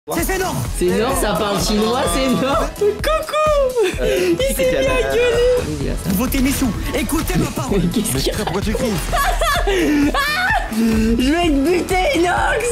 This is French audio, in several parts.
C'est Nord. C'est Nord, ça parle chinois, c'est Nord. Coucou. Il s'est mis à gueuler. Votez Michou. Écoutez ma parole. Qu'est-ce qu'il y a? Pourquoi tu cries? Je vais te buter, Inox.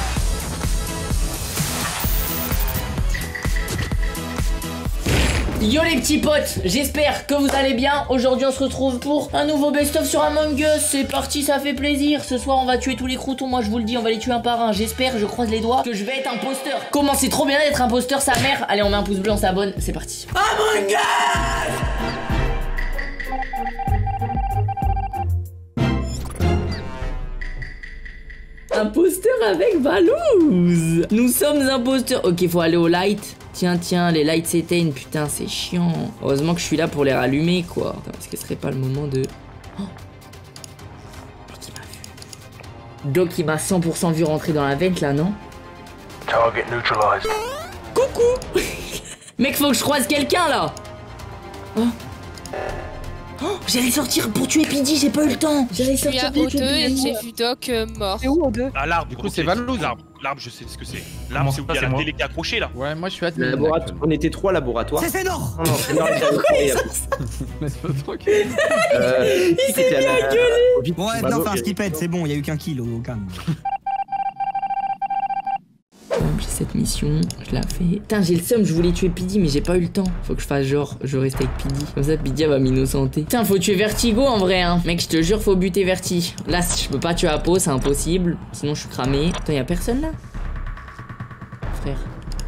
Yo les petits potes, j'espère que vous allez bien. Aujourd'hui on se retrouve pour un nouveau best-of sur Among Us. C'est parti, ça fait plaisir. Ce soir on va tuer tous les croutons, moi je vous le dis, on va les tuer un par un. J'espère, je croise les doigts, que je vais être imposteur. Comment c'est trop bien d'être imposteur, sa mère. Allez, on met un pouce bleu, on s'abonne, c'est parti. Among Us. Imposteur avec Valouz. Nous sommes imposteurs. Ok, faut aller au light. Tiens, les lights s'éteignent. Putain, c'est chiant. Heureusement que je suis là pour les rallumer, quoi. Est-ce que ce serait pas le moment de... Oh. Doc, il m'a vu. Doc, il m'a 100% vu rentrer dans la vente, là, non? Target neutralized. Coucou. Mec, faut que je croise quelqu'un, là. Oh. Oh, j'allais sortir pour tuer Pidi, j'ai pas eu le temps. J'allais sortir pour tuer Pidi. J'ai vu Doc mort. C'est où en deux? Ah, l'arbre, Du coup, c'est Valouz. L'arbre, je sais ce que c'est. L'arbre, c'est où il y a la télé qui est accrochée là. Ouais, moi je suis admin. On était 3 laboratoires. C'est Nord. Non, c'est Nord. Mais c'est pas trop que... Il s'est mis à gueuler. Ouais, non, fais un skipette, c'est bon, il y a eu qu'un kill au calme. J'ai cette mission, je la fais. Putain, j'ai le seum, je voulais tuer Pidi, mais j'ai pas eu le temps. Faut que je fasse genre, je reste avec Pidi. Comme ça, Pidi va m'innocenter. Putain, faut tuer Vertigo en vrai, hein. Mec, je te jure, faut buter Verti. Là, je peux pas tuer Apo, c'est impossible. Sinon, je suis cramé. Attends, y'a personne là? Frère.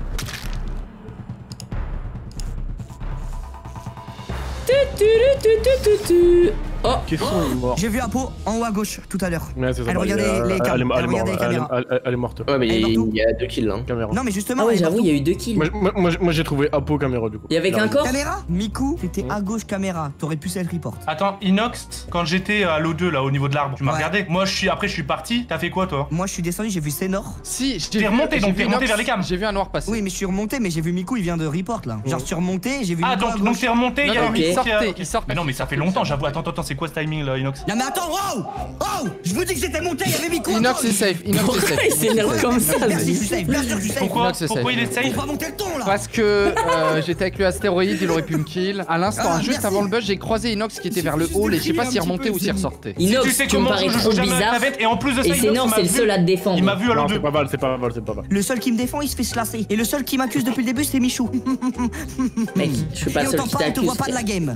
Oh, J'ai vu Apo en haut à gauche tout à l'heure. Ouais, c'est ça. Elle regardait les caméras. Elle regardait les caméras. Elle est morte. Ouais, mais Elle est il y a 2 kills, hein. Caméra. Non, mais justement, ah ouais, elle est j'avoue, il partout. y a eu 2 kills. Moi j'ai trouvé Apo caméra du coup. Il y avait qu'un corps? Caméra Miku, t'étais à gauche caméra. T'aurais pu self-report. Attends, Inox, quand j'étais à l'O2 là au niveau de l'arbre, tu m'as Ouais. regardé. Moi après je suis parti, t'as fait quoi toi? Moi, je suis descendu, j'ai vu Sénor. Si, T'es remonté, donc t'es remonté vers les cams. J'ai vu un noir passer. Oui, mais je suis remonté, mais j'ai vu Miku, il vient de report là. Genre, je suis remonté, j'ai vu Ah Miku à donc gauche. t'es remonté, il y a Non, un il mec sortait, qui il sortait. Mais non mais ça fait longtemps, j'avoue. Attends, c'est quoi ce timing là, Inox? Non, mais attends, wow! Oh! Je vous dis que j'étais monté, il y avait Miku. Inox est safe, Inox est Pourquoi il safe. s'énerve comme ça? Merci, je suis safe, bien sûr, je suis safe. Pourquoi Inox est Pourquoi safe. il est safe? On va monter le ton là. Parce que j'étais avec le astéroïde, il aurait pu me kill. À l'instant, Ah, juste merci. avant le buzz, j'ai croisé Inox qui était vers le haut et je sais pas s'il remontait ou s'il ressortait. Inox, Tu sais tu me comment parais je trop joue jamais à la bizarre. navette et en plus de ça, Et Inox, Sénor, il m'a c'est le vu. seul à te défendre. Il m'a vu à Non, l'O2. c'est pas mal, c'est pas mal, c'est pas mal. Le seul qui me défend, il se fait slasser. Et le seul qui m'accuse depuis le début, c'est Michou. Mec, je suis pas Et le seul autant qui pas, on te t'accuse. voit pas de la game.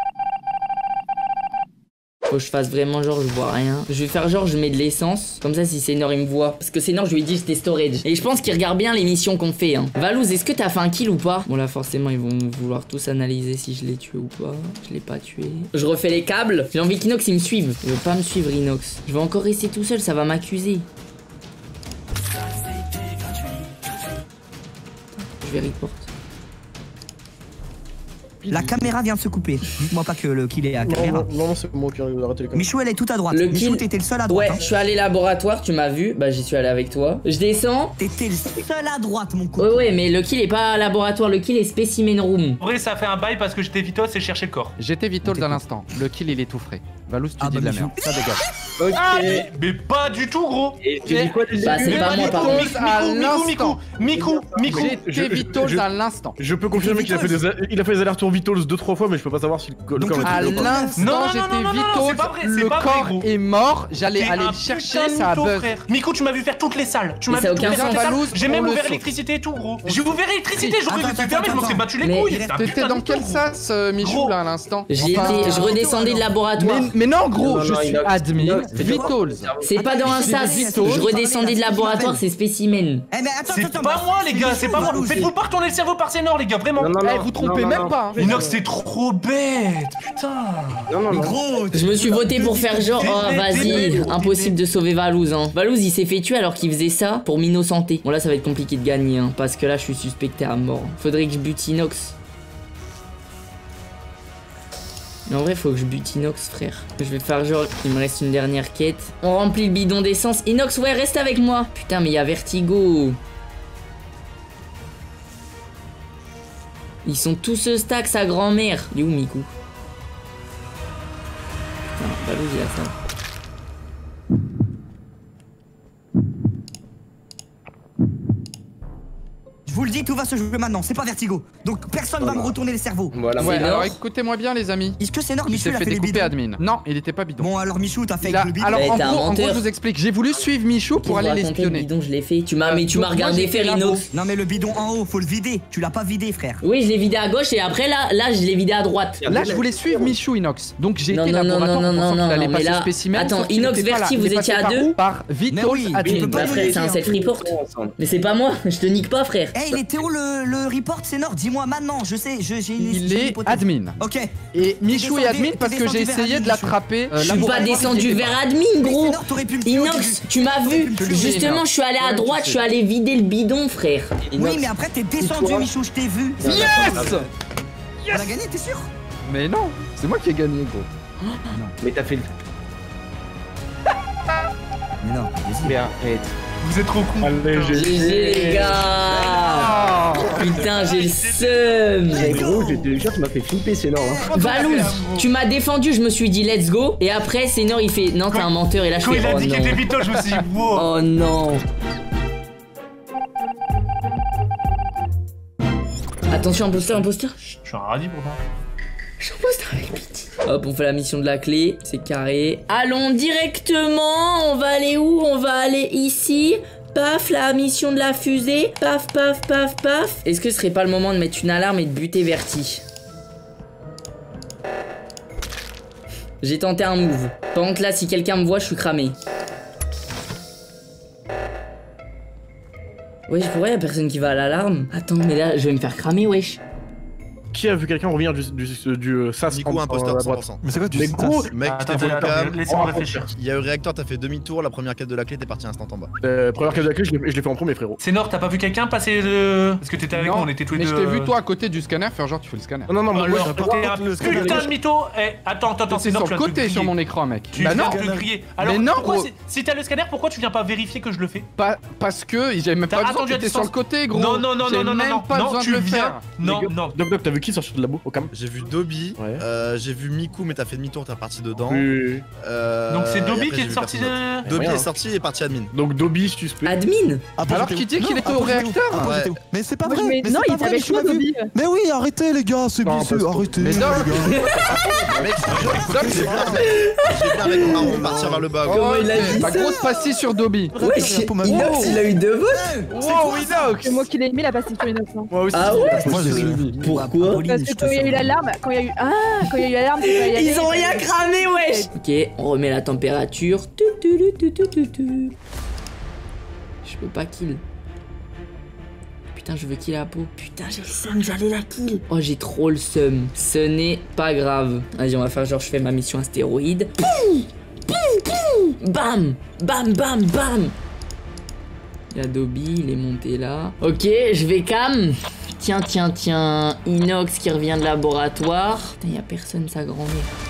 Faut que je fasse vraiment genre je vois rien. Je vais faire genre je mets de l'essence. Comme ça si Sénor il me voit. Parce que Sénor je lui ai dit j'étais storage. Et je pense qu'il regarde bien les missions qu'on fait hein. Valouz, est-ce que t'as fait un kill ou pas? Bon là forcément ils vont vouloir tous analyser si je l'ai tué ou pas. Je l'ai pas tué. Je refais les câbles. J'ai envie qu'Inox il me suive. Il veut pas me suivre Inox. Je vais encore rester tout seul, ça va m'accuser. Je vais report. La caméra vient de se couper. Dites-moi pas que le kill est à caméra. Non, c'est moi qui ai arrêté les caméras. Michou, elle est tout à droite. Le Michou, kill- t'étais le seul à droite. Ouais, hein. je suis allé laboratoire, tu m'as vu. Bah j'y suis allé avec toi. Je descends. T'étais le seul à droite, mon coup. Ouais, mais le kill est pas laboratoire, le kill est specimen room. En vrai, ça a fait un bail parce que j'étais vitos et cherchais le corps. J'étais Vitol à l'instant. Le kill il est tout frais. Valouz, tu Ah, dis bah, de la Michou. merde. Ça dégage. Ok. Ah mais pas du tout gros. Et tu dis quoi Bah c'est pas moi par contre. Miku. J'étais Vitol à l'instant. Je peux confirmer qu'il a fait des allers-retours Vitals 2-3 fois, mais je peux pas savoir si le Donc, corps le est À toujours pas. l'instant, Non, j'étais c'est Vitol. pas vrai, c'est Le pas vrai, corps gros. est mort. J'allais T'es aller un le chercher, putain de ça a mytho, buzz. frère. Miku, tu m'as vu faire toutes les salles. Tu Mais m'as ça a vu aucun toutes les sens. salles. Valouz, J'ai même on le ouvert saute. l'électricité et tout, gros. J'ai ouvert l'électricité, j'aurais Attends, dû fermer, je me serais battu les Mais- couilles. C'est un T'étais putain dans de quel mytho, sas, Michou, Gros. là, à l'instant? J'y Enfin, étais, je redescendais de laboratoire. Mais non, gros, Non, je non, suis Inox, admin. Inox, Vitals. C'est pas dans un sas. Je redescendais de laboratoire, c'est spécimen. Eh, mais attends, C'est pas moi, les gars, c'est pas moi. Faites-vous pas retourner le cerveau par Sénor, les gars, vraiment. Non, non, Eh, non. vous trompez même pas. hein. Inox, c'est trop bête, putain. Non, non, Mais non. gros, Je me suis voté pour faire genre, oh vas-y, impossible de sauver Valouz hein. Valouz il s'est fait tuer alors qu'il faisait ça pour m'innocenter. Bon là ça va être compliqué de gagner hein, parce que là je suis suspecté à mort. Faudrait que je bute Inox. Mais en vrai faut que je bute Inox frère. Je vais faire genre, il me reste une dernière quête. On remplit le bidon d'essence. Inox ouais reste avec moi. Putain mais il y a Vertigo. Ils sont tous stack sa grand-mère. Il est où Miku? Putain, Valouz il a ça. vous le dis, tout va se jouer maintenant, c'est pas Vertigo. Donc personne va me retourner les cerveaux. Voilà. Ouais, Sénor. alors écoutez-moi bien, les amis. Est-ce que c'est Nord Il Michou s'est il a fait fait les découper bidons? admin. Non, il était pas bidon. Bon, alors Michou, t'as fait Il a- avec le bidon. Alors Ouais, en t'es un gros, menteur. je vous explique. J'ai voulu suivre Michou pour aller l'espionner. Le bidon, je l'ai fait. Tu m'as mais tu m'as donc, moi, regardé j'étais faire là-bas. Inox. Non mais le bidon en haut, faut le vider. Tu l'as pas vidé, frère. Oui, je l'ai vidé à gauche et après là je l'ai vidé à droite. Là, je voulais suivre Michou Inox. Donc j'ai Non, été non, non, laboratoire non, pour non, qu'il non, allait mais passer là- spécimen. Attends, sauf qu'il Inox, était pas Verti, là. vous Il est étiez passé à par deux où Par Mais Vitals oui, admin. tu peux pas Bah frère, c'est un self-report. Mais c'est pas moi, je te nique pas frère. Eh, il était où le report, c'est Nord? Dis-moi maintenant, je sais, j'ai une Il j'ai une est hypothèse. admin. Ok. Et Michou est descendu- admin parce t'es que j'ai descendu vers essayé de admin, Michou. l'attraper. Je suis pas descendu vers admin gros. Mais Nord, t'aurais pu me tuer au Inox, début. tu m'as vu. pu me tuer. Justement, je suis allé à Ouais, droite, tu je sais. suis allé vider le bidon frère. Oui, mais après t'es descendu, toi Michou, je t'ai vu. Yes On a gagné, t'es sûr? Mais non, c'est moi qui ai gagné, gros. Mais t'as fait le. Mais non, vas-y. Mais arrête. Vous êtes trop cons. Allez, GG les gars. Putain, j'ai le seum. Mais gros, je te jure, tu m'as fait flipper, c'est énorme. Hein. Valouz, tu m'as défendu, je me suis dit let's go. Et après, Sénor il fait non, t'es un menteur. Et là, je Quand fais il a oh dit qu'il était non. Vito, je me suis dit, wow. Oh non. Attention, imposteur, imposteur. Je suis un radis pourtant. Imposteur avec pitié. Hop, on fait la mission de la clé. C'est carré. Allons directement. On va aller où? On va aller ici. Paf, la mission de la fusée. Paf, paf, paf, paf. Est-ce que ce serait pas le moment de mettre une alarme et de buter Verti? J'ai tenté un move. Par contre là, si quelqu'un me voit, je suis cramé. Wesh, pourquoi y'a personne qui va à l'alarme? Attends, mais là, je vais me faire cramer, wesh. Qui a vu quelqu'un revenir du SAS Nico, imposteur 100%. Mais c'est quoi du Mais SAS? gros, Mec, Attends, t'es attends, volcam, laissez-moi réfléchir. il y a eu réacteur, t'as fait demi-tour, la première quête de la clé, t'es parti instant en bas. première case de la clé, je l'ai fait en premier, frérot. C'est Nord, t'as pas vu quelqu'un passer le. Parce que t'étais avec Non, moi, on était tous les mais deux. je t'ai vu toi à côté du scanner faire genre tu fais le scanner. Non, moi, Alors, j'ai t'es un putain de mytho. Eh, attends, C'est c'est Nord, sur tu le viens de te côté sur griller. mon écran, mec. Tu Bah viens non, de te griller. Alors, Mais non, pourquoi gros. si t'as le scanner, pourquoi tu viens pas vérifier que je le fais? parce que j'avais même T'as pas besoin, attendu à t'étais sur distance. le côté, gros. Non, non, non, J'avais non, non, même non, pas non, besoin de tu le viens. faire. Non, non. Doc, t'as vu qui sortir de labo au cam? J'ai vu Dobby, Ouais. j'ai vu Miku, mais t'as fait demi-tour, t'es parti dedans. Oui. Donc c'est et Dobby après, qui j'ai est vu sorti personne de. d'autre. Dobby Rien. est sorti et est parti admin. Donc Dobby, suspect. Admin? Alors qu'il dit qu'il était au réacteur. Ouais. Mais c'est pas Moi, vrai. mais Mais non, c'est il pas vrai, était Michou avec l'a moi, vu. Dobby. Mais oui, arrêtez les gars, c'est Non, bisseux, parce que- arrêtez. Mais les non, gars. Mec, j'ai vu avec Marron partir vers le bas. Oh, il a dit la ça grosse pastille sur Dobby. Wesh, un peu mal. Inox, il a eu 2 votes. Wow, Inox. C'est moi qui l'ai mis la pastille sur Inox. Hein. Moi aussi. Ah ouais? Moi, j'ai Pourquoi? Parce que quand il y a eu l'alarme, quand il y a eu l'alarme, tu peux y aller. Ils ont rien cramé, wesh. Ok, on remet la température. Je peux pas kill. Putain, je veux kill la peau. Putain, j'ai le seum, j'allais la kill. Oh, j'ai trop le seum. Ce n'est pas grave. Vas-y, on va faire genre, je fais ma mission astéroïde. Poum, poum, poum. Bam, bam, bam, bam. Il y a Dobby, il est monté là. Ok, je vais cam. Tiens, tiens, tiens. Inox qui revient de laboratoire. Putain, y a personne, sa grand-mère.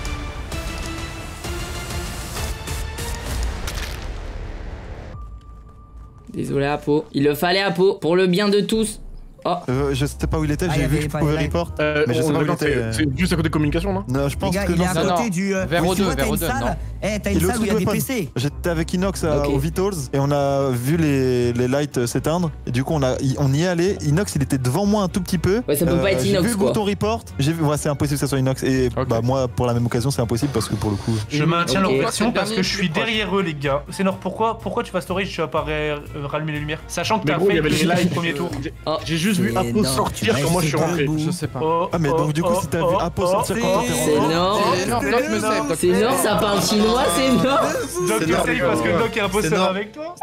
Désolé Apo. Il le fallait Apo. Pour le bien de tous. Oh. Je sais pas où il était, Ah, j'ai il y vu avait que je pas pouvais les report. Mais je sais pas où il d'accord, était. c'est juste à côté de communication, non? Non, je Les pense gars, que il est non. à non, côté non. du. Vers oui, O2, tu vois, vers t'as une O2, salle. non. Eh, t'as Il une est salle où il y a des au-dessus de PC. J'étais avec Inox Ok. au Vitals et on a vu les lights s'éteindre. Et du coup, on y est allé. Inox, il était devant moi un tout petit peu. Ouais, ça peut pas être J'ai Inox, vu le quoi. bouton report. J'ai vu, ouais, c'est impossible que ça soit Inox. Et Ok. bah, moi, pour la même occasion, c'est impossible parce que pour le coup. Je maintiens Ok. leur version C'est le parce dernier que je suis plus proche. derrière eux, les gars. C'est Nord, pourquoi tu vas storage, tu vas pas rallumer les lumières? Sachant que Mais t'as gros, il y fait avait les le lights. premier tour. J'ai juste vu Mais Apo non, sortir tu quand moi je suis restes rentré. debout. Je sais pas. Ah, mais donc, du coup, si t'as vu Apo sortir quand t'es C'est rentré. Nord. Non, Doc me save, Doc. C'est Nord, ça parle chinois, c'est Nord. Doc, C'est Nord, essaye parce que Doc est un peu C'est seul Nord. avec toi.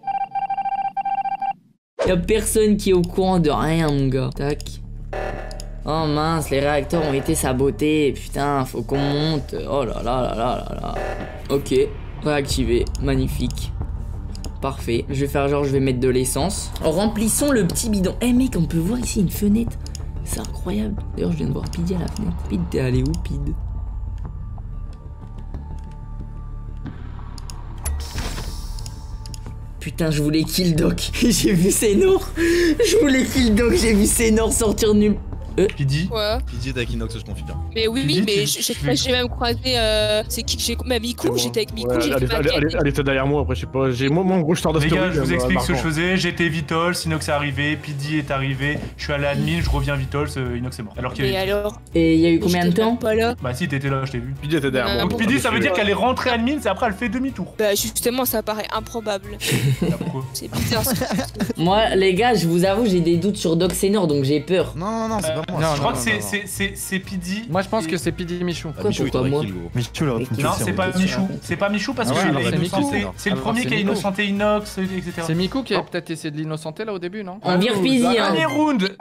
Y'a personne qui est au courant de rien, mon gars. Tac. Oh mince, les réacteurs ont été sabotés. Putain, faut qu'on monte. Oh là là là là là là. Ok, réactivé. Magnifique. Parfait. Je vais faire genre, je vais mettre de l'essence. Remplissons le petit bidon. Eh mec, on peut voir ici une fenêtre. C'est incroyable. D'ailleurs, je viens de voir Pidi à la fenêtre. Pid, t'es allé où, Pid? Putain, je voulais kill Doc. J'ai vu Sénor. Je voulais kill Doc. J'ai vu Sénor sortir nulle. Pidi. Quoi? Pidi est avec Inox, je confirme. Mais oui, Pidi, mais tu- j'ai même croisé. C'est qui que j'ai. Même Miku, j'étais avec Miku, j'ai fait Elle était derrière moi, après je sais pas. Moi en gros je sors de Les story. gars, je vous explique ce que je faisais. J'étais Vitols, Inox est arrivé, Pidi est arrivé. Je suis allé à admin, je reviens Vitols, Inox est mort. Alors qu'il y Mais avait. alors? Et il y a eu combien de temps? Pas là. Bah si, t'étais là, je t'ai vu. Pidi était derrière moi. Donc Pidi, ça veut dire qu'elle est rentrée admin, c'est après elle fait demi-tour. Bah justement, ça paraît improbable. Pourquoi? C'est bizarre. Moi, les gars, je vous avoue, j'ai des doutes sur Doxenor, donc j'ai peur. Non, c'est pas moi. non, Je crois que c'est Pidi. Moi, je pense que c'est Pidi Michou. Pourquoi moi? Michou l'aurait pu me Non, tuer, c'est en pas fait. Michou. C'est pas Michou parce Ah que ouais, il alors a c'est innocenté. Miku. C'est le Alors premier c'est qui a Miku. innocenté Inox, etc. C'est Miku qui a peut-être essayé de l'innocenter là au début, non? On vire Pidi, hein. Dernier round.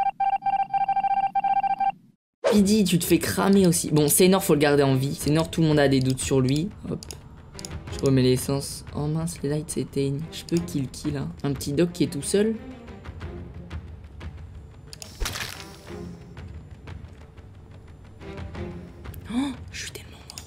Pidi, tu te fais cramer aussi. Bon, Senor, faut le garder en vie. Senor, tout le monde a des doutes sur lui. Hop. Je remets l'essence. Oh mince, les lights s'éteignent. Je peux kill qui là? Un petit doc qui est tout seul. Oh, je suis tellement mort.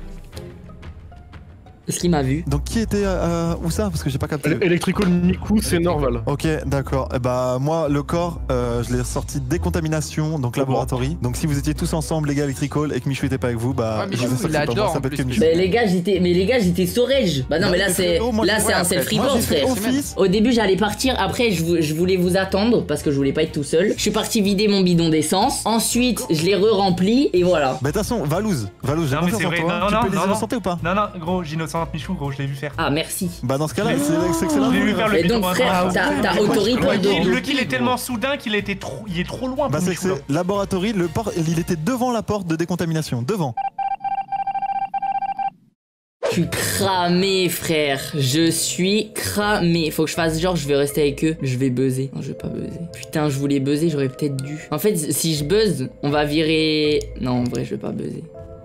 Est-ce qu'il m'a vu? Donc qui était où ça? Parce que j'ai pas capté. Electrical, Miku, c'est Norval. Ok, d'accord. Et bah moi le corps, je l'ai ressorti décontamination, donc laboratory. Donc si vous étiez tous ensemble les gars Electrical et que Michou était pas avec vous, bah Ouais, Michou, je sais il que c'est pas adore, moi, ça en peut être plus, que Michou. Mais les gars, j'étais storage. Bah non, mais là c'est un self report, frère. Au début, j'allais partir. Après, je voulais vous attendre parce que je voulais pas être tout seul. Je suis parti vider mon bidon d'essence. Ensuite, je l'ai re-rempli et voilà. Bah de toute façon, Valouz, j'ai Non, mais confiance c'est en vrai. toi. Non, Tu non, peux les non, innocenter ou pas? Non, gros, j'innocente Michou, gros, je l'ai vu faire. Ah, merci. Bah dans ce cas-là, c'est excellent. Je l'ai vu faire le Et donc, bidon frère, t'as autorisé pour le dos. Le kill est tellement soudain qu'il était trop. Il est trop loin Bah pour c'est Michou. que c'est laboratory, le port, il était devant la porte de décontamination, devant. Je suis cramé, frère. Je suis cramé. Faut que je fasse genre, je vais rester avec eux. Je vais buzzer. Non, je vais pas buzzer. Putain, je voulais buzzer, j'aurais peut-être dû. En fait, si je buzz, on va virer. Non, en vrai, je vais pas buzzer.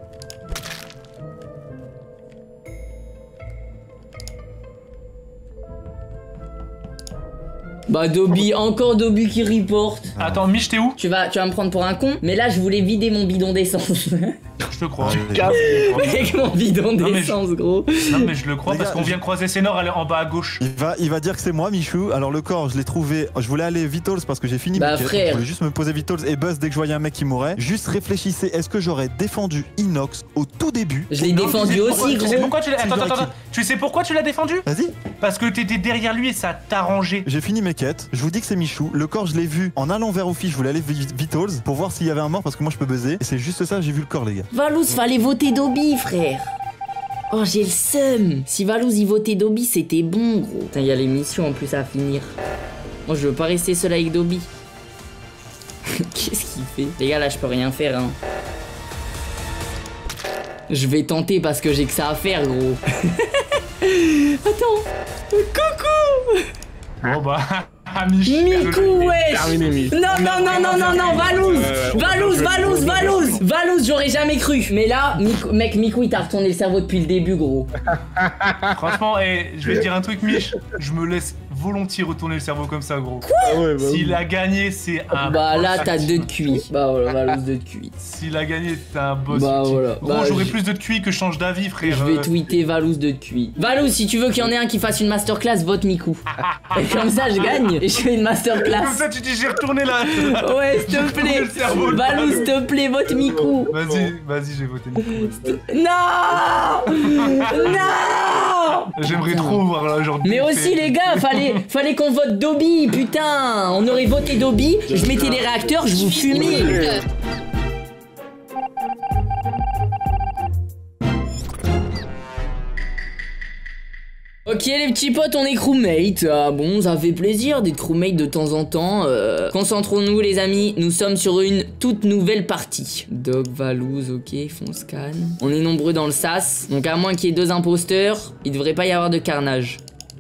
Bah Dobby, encore Dobby qui reporte. Attends, Mich, t'es où? Tu vas me prendre pour un con, mais là je voulais vider mon bidon d'essence. Je te crois. Avec mon bidon Non, mais d'essence, gros. Non, mais je le crois Les parce gars, qu'on vient de croiser Senor, elle est en bas à gauche. Il va dire que c'est moi, Michou. Alors le corps, je l'ai trouvé. Je voulais aller Vitals parce que j'ai fini. Bah, mes quêtes. frère. Je voulais juste me poser Vitals et buzz dès que je voyais un mec qui mourait. Juste réfléchissez, est-ce que j'aurais défendu Inox au tout début? Je l'ai défendu aussi, Tu sais gros. pourquoi tu l'as. Attends. Tu sais pourquoi tu l'as défendu? Vas-y. Parce que t'étais derrière lui et ça t'arrangeait. J'ai fini mes quêtes. Je vous dis que c'est Michou. Le corps, je l'ai vu en allant vers Ophi. Je voulais aller Vitals pour voir s'il y avait un mort parce que moi je peux buzzer. Et c'est juste ça, j'ai vu le corps, les gars. Valouz, fallait voter Dobby, frère. Oh, j'ai le seum. Si Valouz y votait Dobby, c'était bon, gros. Putain, il y a les missions en plus à finir. Moi, je veux pas rester seul avec Dobby. Qu'est-ce qu'il fait? Les gars, là, je peux rien faire, hein. Je vais tenter parce que j'ai que ça à faire, gros. Attends. Coucou. Bon bah. Mich. Miku, wesh. Terminé, Mich. Non, Valouz, j'aurais jamais cru. Mais là, Miku, il t'a retourné le cerveau depuis le début, gros. Franchement, je vais te dire un truc, Mich. Je me laisse volontiers retourner le cerveau comme ça, gros. Ouais, bah, S'il a gagné, c'est un. Bah boss là, t'as actif. 2 de QI. Bah voilà, Valouz 2 de QI. S'il a gagné, t'es un boss. Bah ultime. voilà. Gros, Bah, j'aurais plus de QI que je change d'avis, frère. Je vais tweeter Valouz 2 de QI. Valouz, si tu veux qu'il y en ait un qui fasse une masterclass, vote Miku. Et comme ça, je gagne. Et je fais une masterclass. Comme ça, tu dis, j'ai retourné là. Ouais, s'il te plaît. Le cerveau, Valouz, s'il te plaît, vote Miku. Vas-y, j'ai voté Miku. Non. J'aimerais trop voir là aujourd'hui. Mais aussi les gars, fallait qu'on vote Dobby, putain. On aurait voté Dobby, je mettais les réacteurs, je vous fumais. Ok les petits potes, on est crewmates. Ah bon, ça fait plaisir d'être crewmate de temps en temps. Concentrons-nous les amis, nous sommes sur une toute nouvelle partie. Dog, Valouz, ok, font scan. On est nombreux dans le sas, donc à moins qu'il y ait 2 imposteurs, il devrait pas y avoir de carnage.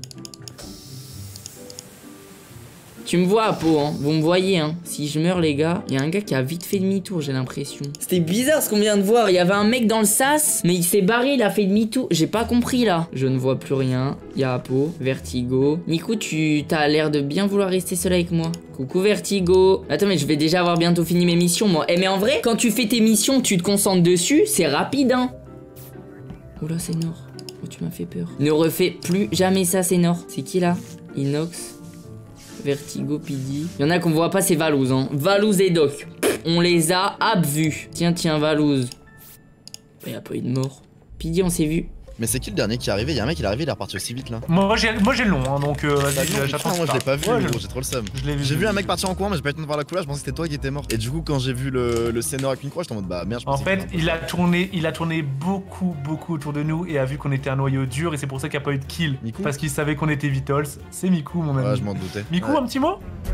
Tu me vois, Apo, hein. Vous me voyez, hein. Si je meurs, les gars, il y a un gars qui a vite fait demi-tour, j'ai l'impression. C'était bizarre ce qu'on vient de voir. Il y avait un mec dans le sas, mais il s'est barré, il a fait demi-tour. J'ai pas compris, là. Je ne vois plus rien. Il y a Apo, Vertigo. Nico, tu t'as l'air de bien vouloir rester seul avec moi. Coucou, Vertigo. Attends, mais je vais déjà avoir bientôt fini mes missions, moi. Eh, mais en vrai, quand tu fais tes missions, tu te concentres dessus, c'est rapide, hein. Oula, c'est Nord. Oh, tu m'as fait peur. Ne refais plus jamais ça, c'est Nord. C'est qui, là? Inox. Vertigo, Pidi. Il y en a qu'on voit pas, c'est Valouz, hein. Valouz et Doc. on les a abvus. Tiens, Valouz. Il y a pas eu de mort. Pidi, on s'est vu. Mais c'est qui le dernier qui est arrivé? Y'a un mec, il est arrivé, il est reparti aussi vite là. Moi j'ai le long, hein, donc j'attends. Moi je l'ai pas vu, j'ai trop le seum. J'ai vu un mec partir en courant, mais j'ai pas eu le temps de voir la couleur, je pensais que c'était toi qui étais mort. Et du coup, quand j'ai vu le Sénor avec une croix, j'étais en mode bah merde. En fait, il a tourné beaucoup autour de nous et a vu qu'on était un noyau dur et c'est pour ça qu'il n'y a pas eu de kill. Miku, parce qu'il savait qu'on était Vitols. C'est Miku, mon ami. Ouais, je m'en doutais. Miku, un petit mot?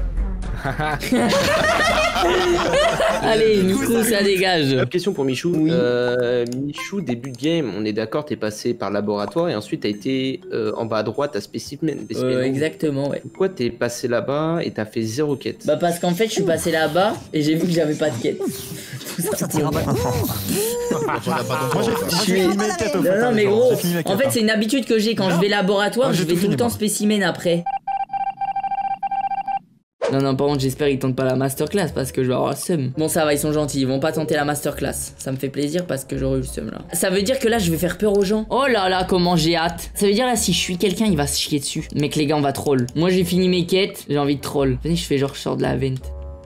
Allez, Miku, ça dégage. Question pour Michou. Oui. Michou, début de game, on est d'accord, t'es passé par laboratoire et ensuite t'as été en bas à droite à spécimen. Exactement, ouais. Pourquoi t'es passé là-bas et t'as fait 0 quête? Bah parce qu'en fait je suis passé là-bas et j'ai vu que j'avais pas de quête. Ça t'ira pas. Non mais gros, en fait c'est une habitude que j'ai quand je vais laboratoire, je vais tout le temps spécimen après. Non, par contre, j'espère qu'ils tentent pas la masterclass parce que je vais avoir le seum. Bon, ça va, ils sont gentils, ils vont pas tenter la masterclass. Ça me fait plaisir parce que j'aurais eu le seum là. Ça veut dire que là, je vais faire peur aux gens. Oh là là, comment j'ai hâte. Ça veut dire là, si je suis quelqu'un, il va se chier dessus. Mec, les gars, on va troll. Moi, j'ai fini mes quêtes, j'ai envie de troll. Venez, je fais genre, je sors de la vente.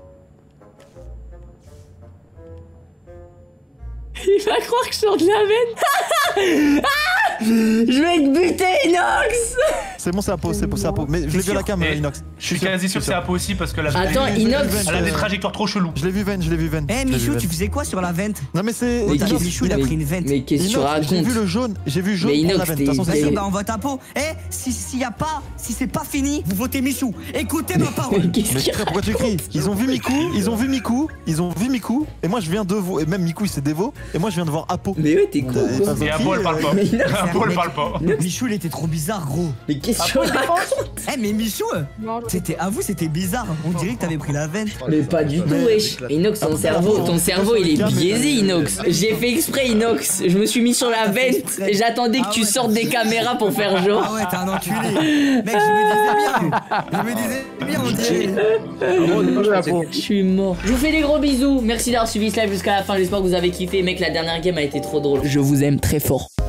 Il va croire que je sors de la vente. Je vais te buter, Inox. C'est bon, c'est à peau, c'est à peau. Mais je l'ai vu à la cam, Inox. Je suis quasi sûr que c'est à peau aussi parce que la Attends, Inox. Elle a des trajectoires trop cheloues. Je l'ai vu Ven. Eh, Michou, tu faisais quoi sur la vente? Non, mais c'est. Michou, il a pris une vente. Mais qu'est-ce que tu racontes? J'ai vu le jaune, pour la vente. De toute façon, c'est bah on vote à peau. Eh, si c'est pas fini, vous votez Michou. Écoutez ma parole. Mais frère, pourquoi tu cries? Ils ont vu Miku, et moi je viens de vous, et même Miku il s'est dévo, et moi je viens de voir Apo. Mais ouais, t'es con. Et Apo elle parle pas. Apo elle parle pas. Michou il était trop bizarre, gros. Mais qu'est-ce que tu racontes? Eh, mais Michou, c'était bizarre. On dirait que t'avais pris la vente. Mais pas du tout, wesh. Inox, ton cerveau il est biaisé, Inox. J'ai fait exprès, Inox. Je me suis mis sur la vente et j'attendais que tu sortes des caméras pour faire genre. Ah ouais, t'es un enculé. Mec, je me disais bien, on dirait. Je suis mort. Je vous fais des gros bisous. Merci d'avoir suivi ce live jusqu'à la fin. J'espère que vous avez kiffé. Mec, la dernière game a été trop drôle. Je vous aime très fort.